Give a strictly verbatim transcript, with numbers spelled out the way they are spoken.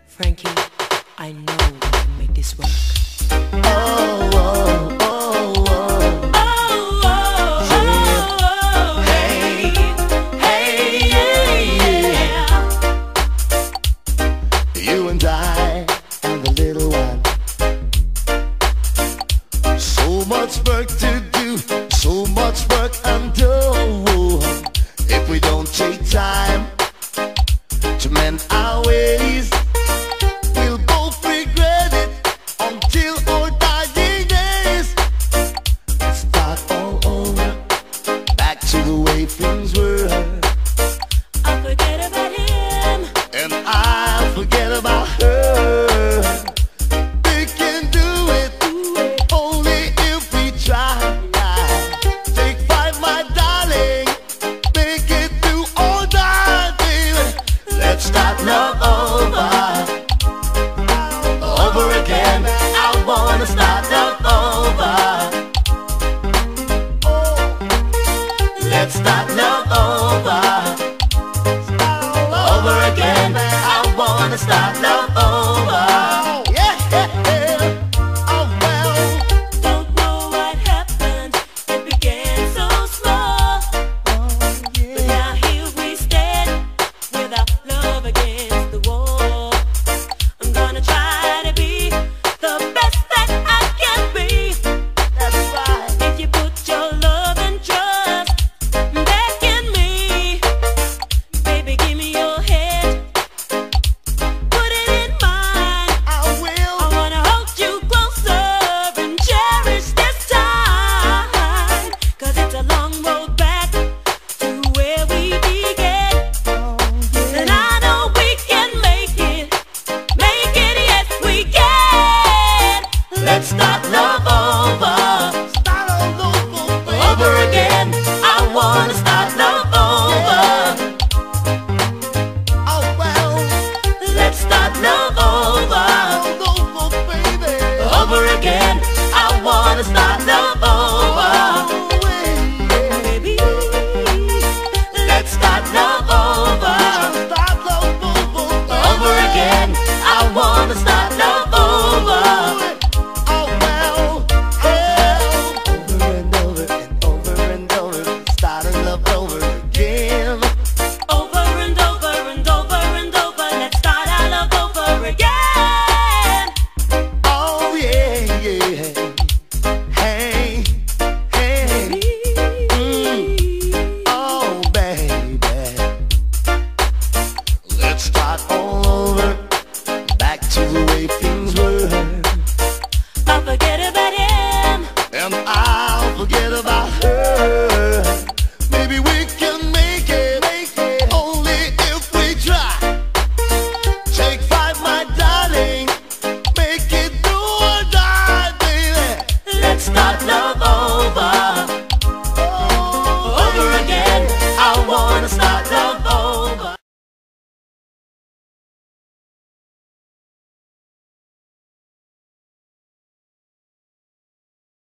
Frankie, I know we can make this work. Oh, oh, oh, oh. Oh, oh, oh, hey, hey, yeah. You and I and the little one. So much work to do, so much work undo. If we don't take time to mend our ways, we'll both regret it until our dying days. Let's start all over, back to the way things were. I'll forget about him, And I'll forget about her. We can do it only if we try. Take five, my darling, make it through or die, baby. Let's start love over, over again. I wanna start love over. Let's start love over, over again. I wanna start love over. Yeah, yeah, yeah. Oh well. don't know what happened, it began so small. But now here we stand, with our love against the wall. I'm gonna try to be the best that I can be. That's right. If you put your love and trust back in me, baby, give me your hand, put it in mine. I I will. wanna hold you closer and cherish this time, 'cause it's a long road back to where we began. And I know we can make it, make it, yes we can. Let's start love over, Start all over, baby. over again. I wanna start love over. Oh well. Let's start love over, All over, baby. over again. I wanna start love over. Baby, let's start love over, Start love over, over again. I wanna start